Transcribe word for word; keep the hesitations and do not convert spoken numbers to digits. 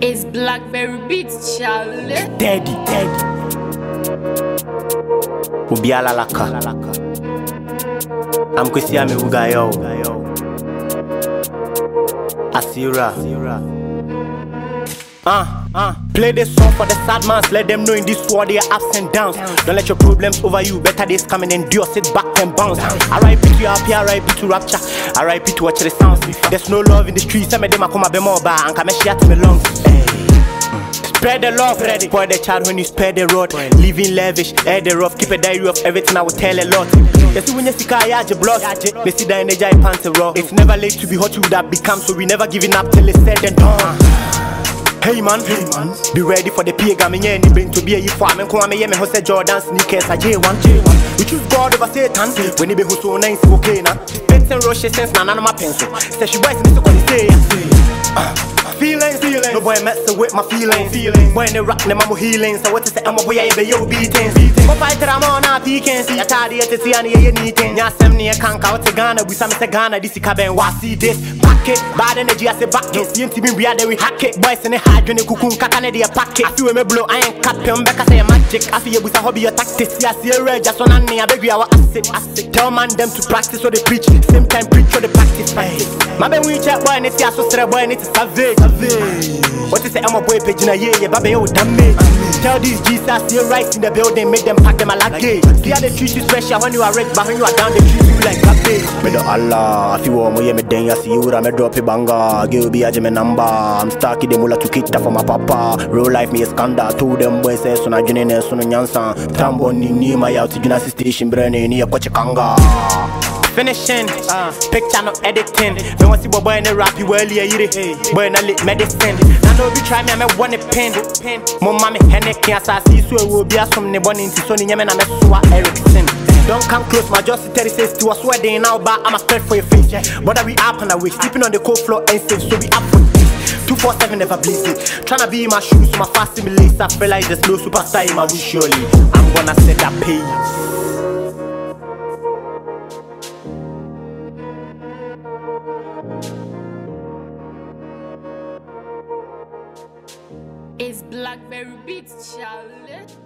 It's Blackberry Beats, Charlie. Daddy, daddy. Ubiala laka. I'm Kwesi me Ugayo. Asira. Uh, uh. Play this song for the sad mans. Let them know in this world there are ups and downs. Don't let your problems over you. Better days coming and endure. Sit back and bounce. R I P to your happy, R I P to rapture, R I P to watch the sounds. There's no love in the streets. Some of them are come a be more bad and come and share to me lungs. Spread the love, ready. Spoil the child when you spare the road. Living lavish, air the rough, keep a diary of everything I will tell a lot. You see when you see car, you block. They see the energy, pants raw. It's never late to be hot, you that become. So we never giving up till it's said and done. Hey man, hey man, be ready for the P A. Me any bring to be a farm and come me me hose Jordan sneakers a J one J one. We choose God over Satan. When he be who so nice okay na. Pets and rushes sense na na my pencil. Say she boys me so can say. Feelings, feelings. No boy messing with my feelings. Feelings. When they rock them, I'm healing. So what to say? I'm a boy, I be yo beating. But fight I'm on a pecan. See a tidy to see any anything. Ya sem near can't out to Ghana. We some say Ghana. This is cabin. What see this? Pack it. Bad energy. I say back it. See him to me. We are there. We hack it. Boys in the hard. When the cocoon kakane they pack it. I feel me blow. I ain't cap him back. I say magic. I feel with a hobby. Your tactics. See I see a red. Just on a knee. I beg you our asset. Asset. Tell man them to practice what they preach. Same time preach what they practice. My ben we check boy. And it's so straight boy. And it's savage. What you say? I'm a boy page in a year, yeah, baby, oh damage. Tell these Jesus, you're right in the building, make them pack them a luggage. See how they treat you special when you are rich, but when you are down, they treat you like garbage. Me the Allah, if you want me, me then you see you, I'm a drop a banger. Give me a jam number. I'm stuck in the mula to kick that for my papa. Real life me a scandal. Two them boys say so na junine so no nyansa. Tambo ni ni my out to gymnastic station, brain ni a koche kanga. Finishing, uh, picture no editing. Me want see boy in the rap, you well yeah, boy na lit medicine. I know you try me, I me want a pen. Mama me Henneke, as I see so will be a some ne born into Sony Yemen, I me Sua Erickson. Don't come close, my just thirty says to us wedding now, but I'm a spread for your face. But we up and away, sleeping on the cold floor and safe, so we up for this. two four seven never bleed. Tryna be in my shoes, so my fast simulates. I feel like there's no superstar in my wish, surely. I'm gonna set that pace. It's Blackberry Beats, Charlie.